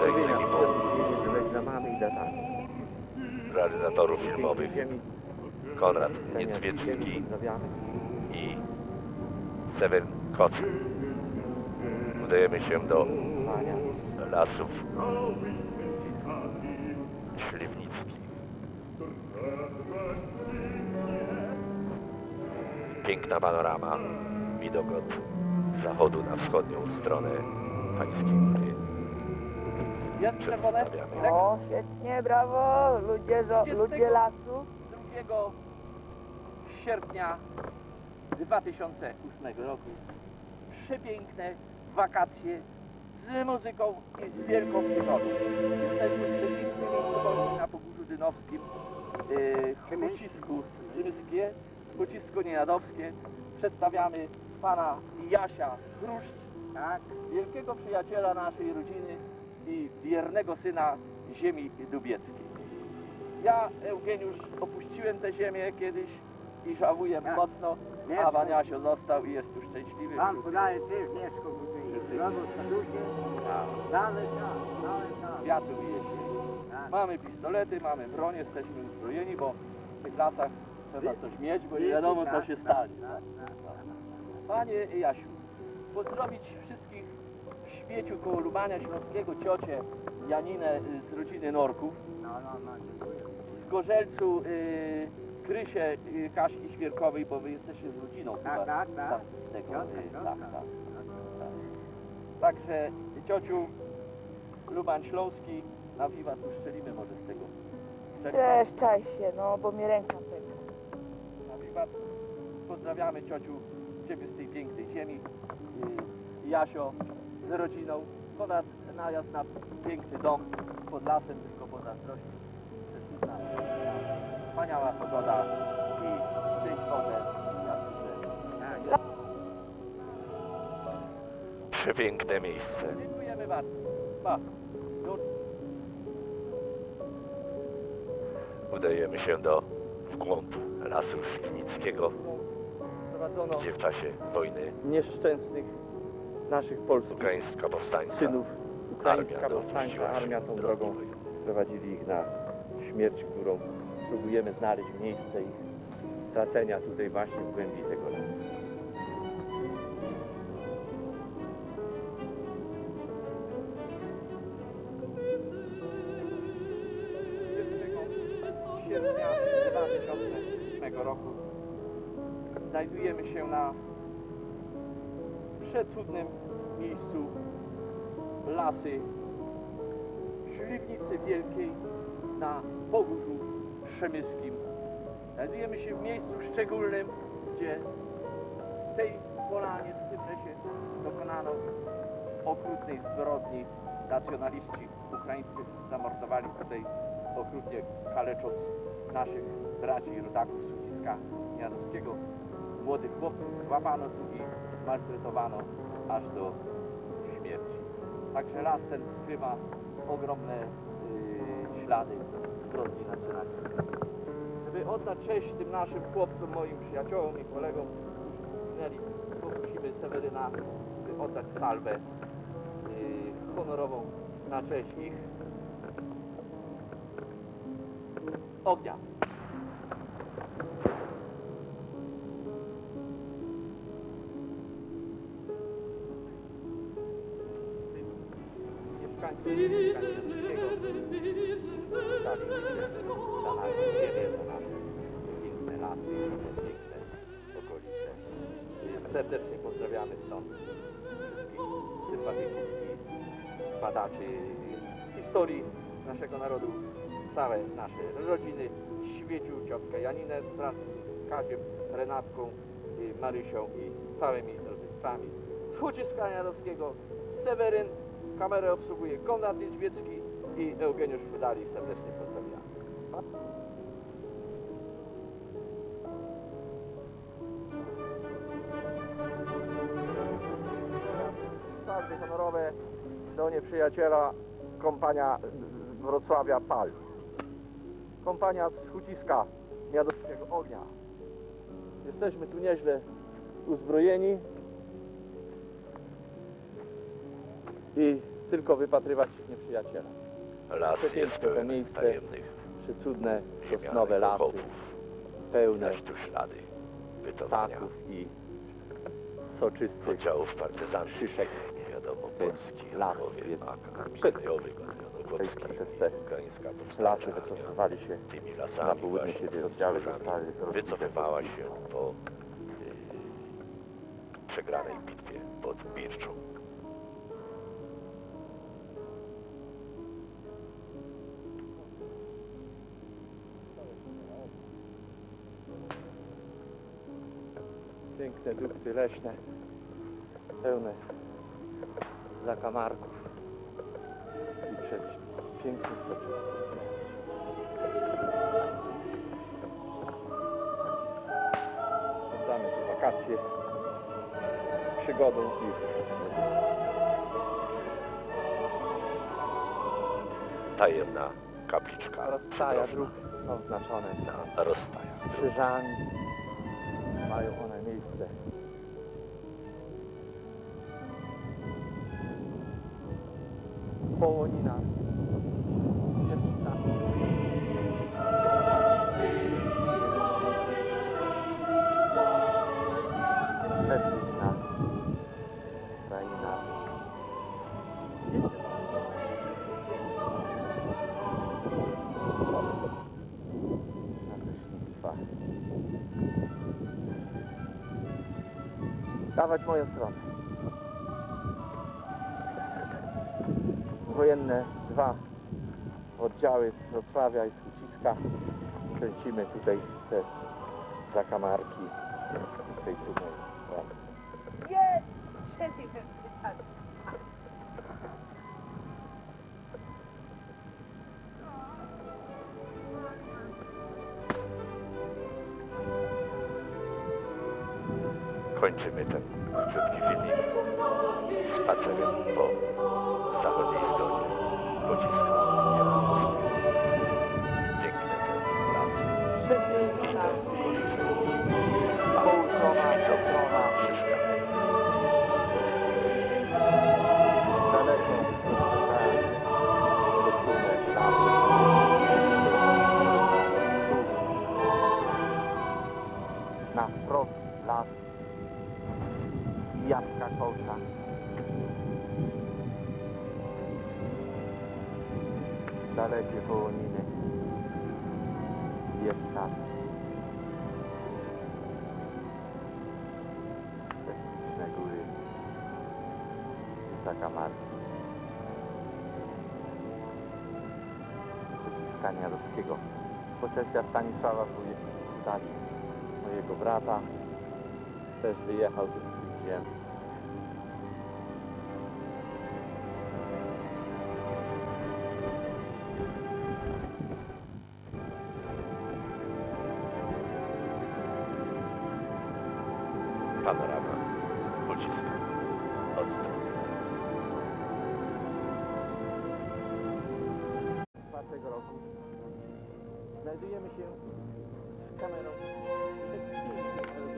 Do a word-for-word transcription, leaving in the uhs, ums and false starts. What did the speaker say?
tutaj z ekipą realizatorów filmowych Konrad Niedzwiecki i Seweryn Koc. Udajemy się do lasów śliwnickich. Piękna panorama, widok od zachodu na wschodnią stronę Pańskiej Góry. Jest czerwone? O, świetnie, brawo, ludzie, ludzie lasu. drugiego sierpnia dwa tysiące ósmego roku. Przepiękne wakacje z muzyką i z wielką przygodą. Jesteśmy w przepięknym miejscu na Pogórzu Dynowskim, yy, Hucisku Rzymskie, Hucisko Niejadowskie. Przedstawiamy pana Jasia Chruszcz, tak, wielkiego przyjaciela naszej rodziny i wiernego syna ziemi lubieckiej. Ja, Eugeniusz, opuściłem tę ziemię kiedyś i żałuję tak mocno, a pan Jasio został i jest tu szczęśliwy. Pan podaje też Mieszko, w rogu statusie, dalej tam, dalej tam. Kwiatu i jesieni. Mamy pistolety, mamy broń, jesteśmy uzbrojeni, bo w tych lasach trzeba coś mieć, bo nie wiadomo, co się stanie. Panie Jasiu, pozdrowić wszystkich w świeciu koło Lubania Śląskiego ciocię Janinę z rodziny Norków, No, no, no, dziękuję. z Gorzelcu y, Krysię y, Kaśki Świerkowej, bo wy jesteście z rodziną Tak, chyba. tak, tak. Z tego, Ciotka, y, ciotka. tak, tak, tak. Także ciociu, Lubań Śląski, na wiwat uszczelimy może z tego. Przeszczaj się, no, bo mi ręka pęka. Na wiwat pozdrawiamy ciociu, ciebie z tej pięknej ziemi. Y, Jasio z rodziną. Ponad najazd na piękny dom pod lasem, tylko po zazdrości. Przeszliśmy. Wspaniała pogoda i szczęść wodę. Przepiękne miejsce. Dziękujemy bardzo. Pa. Do... Udajemy się do w głąb lasu Śliwnickiego, Prowadzono gdzie w czasie wojny nieszczęsnych naszych polskich ukraińska-powstańca synów. Ukraińska armia powstańcza dopuściła się armia tą drogi drogą bojowej. prowadzili ich na śmierć, którą próbujemy znaleźć miejsce ich stracenia tutaj właśnie w głębi tego lasu. Sierpnia dwa tysiące ósmego roku znajdujemy się na przecudnym miejscu lasy Śliwnicy Wielkiej na Pogórzu Przemyskim. Znajdujemy się w miejscu szczególnym, gdzie w tej polanie, w tym lesie dokonano okrutnej zbrodni. Nacjonaliści ukraińscy zamordowali tutaj okrutnie, kalecząc naszych braci i rodaków z Huciska Niejadowskiego. Młodych chłopców złapano tu i zmaltretowano aż do śmierci. Także las ten skrywa ogromne yy, ślady zbrodni nacjonalistycznej. Żeby oddać cześć tym naszym chłopcom, moim przyjaciołom i kolegom, którzy zginęli, poprosimy Seweryna, by oddać salwę yy, honorową na cześć ich. Ognia. Mieszkańcy Kaniewskiego dali dla nas ziemię, za nasze piękne lasy, piękne okolice. Serdecznie pozdrawiamy stąd wszystkich sympatyków i badaczy historii naszego narodu, całe nasze rodziny, Świeciu, ciotkę Janinę wraz z Kaziem, Renatką, Marysią i całymi rodzeństwami. Z Huciska Niejadowskiego Seweryn, kamerę obsługuje Konrad Niedźwiecki i Eugeniusz Fudali. Serdecznie pozdrawiamy. Salwy honorowe do nieprzyjaciela, kompania z Wrocławia Pal. Kompania z Huciska Niejadowskiego Ognia. Jesteśmy tu nieźle uzbrojeni i tylko wypatrywać nieprzyjaciela. Las jest Przepiękne to pełen miejsce, tajemnych, przycudne, sosnowe ziemianych lasy, okopów. pełne Widać tu ślady bytowania ptaków i soczystych oddziałów partyzanckich. szyszek. Nie wiadomo, Ten polski las Jankowie, jest Armii przed Krajowych, Janokowski tej i ukraińska lasy powstańcza armia. wycofywali się Tymi na lasami południe, właśnie, kiedy tymi oddziały wzgórzami zostały rozbite. wycofywała się po yy, przegranej bitwie pod Birczą. Piękne dukty leśne, pełne zakamarków i przed pięknym soczystym. Spędzamy tu wakacje przygodą i Tajemna kapliczka rozstaja przydrożna dróg są oznaczone na rozstajach. krzyżami. Mają one miejsce. Połonina. Wierzchna. Bezpieczna kraina. Na Prysznictwa. Dawać moją stronę. Wojenne dwa oddziały z Wrocławia i z Uciska. Kręcimy tutaj te zakamarki tej cudnej lasy. Nie! Trzeci wypytać. Kończymy ten krótki filmik spacerem po zachodniej stronie Pociska Jelanowskiej. Piękne te lasy i te okolice. Tam Świcowa, Szyszka. Daleko na wprost las i jabłka kołcza. Dalekie Wołoniny. Bieszczad. Prześliczne góry. Zakamarki. Pociska Jarowskiego. Posesja Stanisława Wójtali, mojego brata. Też wyjechał tu z tych ziem. Panorama Pociska od strony zachodniej. czwartego roku znajdujemy się z kamerą przed chwilą